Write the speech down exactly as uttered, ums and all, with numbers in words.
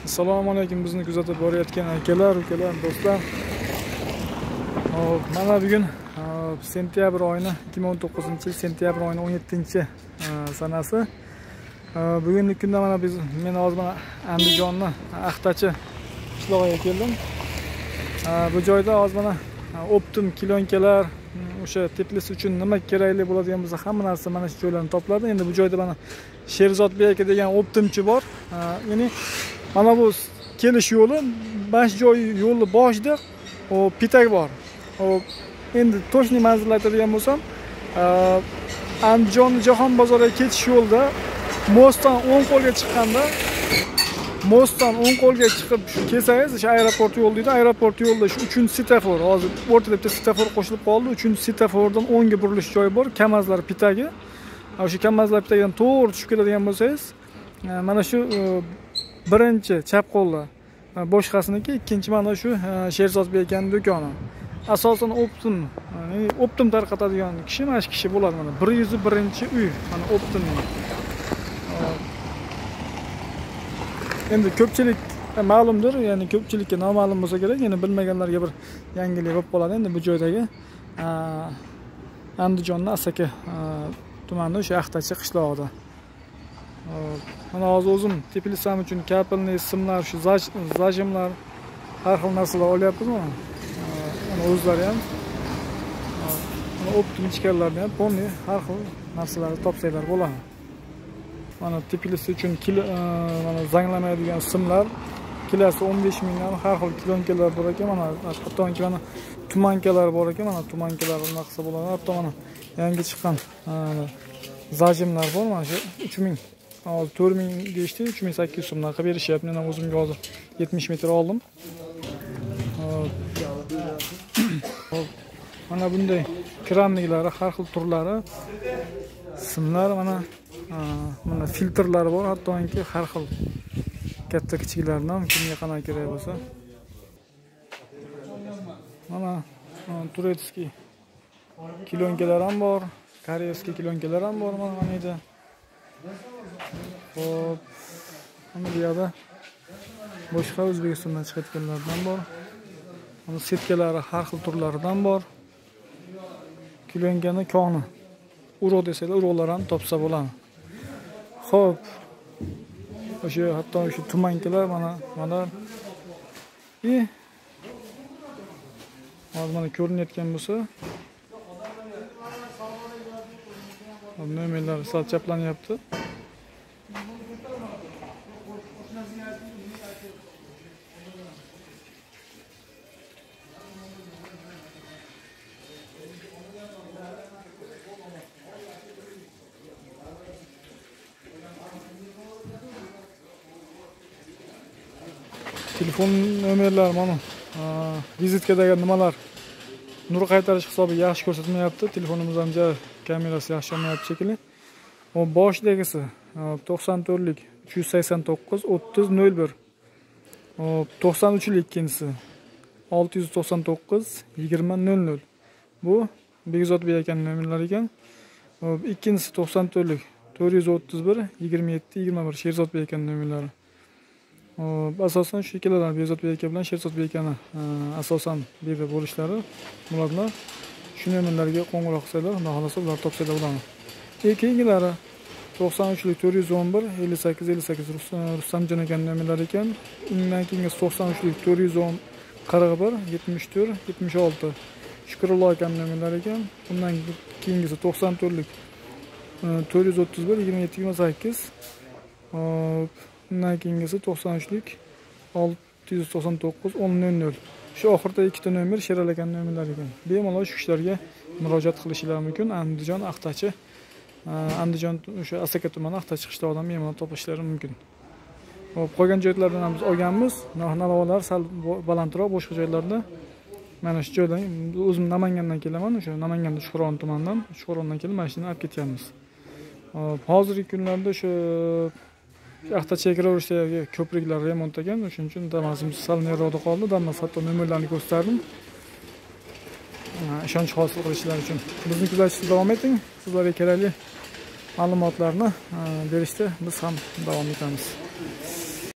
Assalomu alaykum, bizni kuzatib borayotgan akalar, ukalar, do'stlar. Hop, mana bugun sentyabr oyini ikki ming o'n to'qqizinchi yil sentyabr oyini o'n yettinchi sanasi. Bugungi kunda mana biz men hozir mana Andijonni Axtachi qishlog'iga keldim. Bu joyda hozir mana optim kilonkalar, o'sha Teplis uchun nima kerakli bo'ladigan bo'lsa, hamma narsa mana shu joylardan topiladi. Endi bu joyda mana Sherzodbek aka degan optimchi bor. Ya'ni mana bu kelish yo'li, bash joy yo'li boshida o pitak bor. O endi to'shni manzilni aytadigan bo'lsam, Andijon Jahon bozoriga ketish yo'lida mostdan o'ng qo'lga chiqqanda, mostdan o'ng qo'lga chiqib kelsangiz, o'sha aeroport yo'li deydi. Aeroport yo'lida shu uchinchi svetofor, hozir o'rtada bitta svetofor qo'shilib qoldi. uchinchi svetofordan o'ngga burilish joyi bor, Kamazlar pitagi. O'sha Kamazlar pitagidan to'g'ri tushib keladigan bo'lsangiz, mana shu birinchi chap qo'lda, boshqasiniki ikkinchi mana shu Sherzodbek akaning do'koni. Asosan optim, ya'ni optim tarqatadigan kishi mana shu kishi bo'ladi. Mana bir yuz birinchi uy, mana optimning. Endi ko'pchilik ma'lumdir, ya'ni ko'pchilikka noma'lum bo'lsa kerak, ya'ni bilmaganlarga bir yangilik bo'lib qoladi. Endi bu joydagi Andijonning Asaka tumanida o'sha Axtachi qishlog'ida. Mana hozir o'zim Teplisam uchun kapelniy simlar, shu zajimlar, har xil narsalar olyapmiz mana. Mana o'zlari ham mana optim ichkarlarni ham polni har xil narsalarni topsanglar bo'ladi. Mana Teplis uchun mana zanglamaydigan simlar, kilosi o'n besh mingdan har xil kilonkalar bor ekan. Mana hattoki mana tumankalar bor ekan. Mana tumankalar naqsa bo'ladi. Hatto mana yangi chiqqan zajimlar bor. Mana shu uch ming, hozir to'rt ming deyishdi, uch ming sakkiz yuz so'mdan qilib berishyapti. Men ham o'zimga hozir yetmish metr oldim. Mana bunday kranliklari, har xil turlari, simlar, mana mana filtrlar bor, hattoki har xil katta kichiklardan kimga qanaqa kerak bo'lsa. Mana turetskiy kilonkalar ham bor, koreyskiy kilonkalar ham bor mana bu yerda. Hop, mana bu yerda boshqa O'zbekistondan chiqayotganlardan bor. Mana setkalari har xil turlaridan bor. Kilonkani koni urug' desalar, urug'lar ham topsa bo'ladi. Xo'p. O'sha hatto o'sha tumankalar mana mana e hozir mana ko'rinayotgan bo'lsa, nomerlar sal chaplanyapti. Telefon nomerlari mana vizitkadagi nimalar nur qaytarish hisobi yaxshi ko'rsatmayapti. Telefonimiz ham kamerasi yaxshi olmayapti shekilli. O boshidagisi to'qson to'rtlik uch yuz sakson to'qqiz o'ttiz nol bir. O to'qson uchlik ikkinchisi olti yuz to'qson to'qqiz yigirma nol nol. Bu Begzodbek akaning nomerlari ekan. Hop, ikkinchisi to'qson to'rtlik to'rt yuz o'ttiz bir yigirma yetti yigirma bir Sherzodbek akaning nomerlari. Asosan shu ikkalar Begzodbek aka bilan Sherzodbek akani asosan bu yerda bo'lishlari bo'ladilar. Shu nomerlarga qo'ng'iroq qilsanglar, xudo xolasa ular topsanglar bo'ladi. Keyingilari to'qson uchlik to'rt yuz o'n bir ellik sakkiz ellik sakkiz Rustamjon akaning nomerlari ekan. Undan keyingi to'qson uchlik to'rt yuz o'n qirq bir yetmish to'rt yetmish olti Shukrullo akaning nomerlari ekan. Undan keyingisi to'qson to'rtlik to'rt yuz o'ttiz bir yigirma yetti yigirma sakkiz. Undan keyingisi to'qson uchlik olti yuz to'qson to'qqiz o'n nol nol. Shu oxirida ikkita nomer Sherali akaning nomerlari ekan. Bemalol shu kishilarga murojaat qilishlari mumkin. Andijon Axtachi, Andijon o'sha Asaka tumani Axtachi qishlog'idan bemalol topishlari mumkin. Hop, qolgan joylardan ham biz olganmiz. Narx-navolar sal balandroq boshqa joylarda. Mana shu joydan o'zim Namangandan kelaman, o'sha Namanganda Shuhron tumanidan, Shuhrondan kelib mashinani olib ketyapmiz. Hop, hozirgi kunlarda o'sha Axtachiga kiraverishdagi ko'priklar remont ekan, shuning uchun damasimiz sal nariroqda qoldi. Damas hatto nomerlarni ko'rsatdim. Ishonch hosil qilishlari uchun bizni kuzatishda davom eting. Sizlarga kerakli ma'lumotlarni berishda biz ham davom etamiz.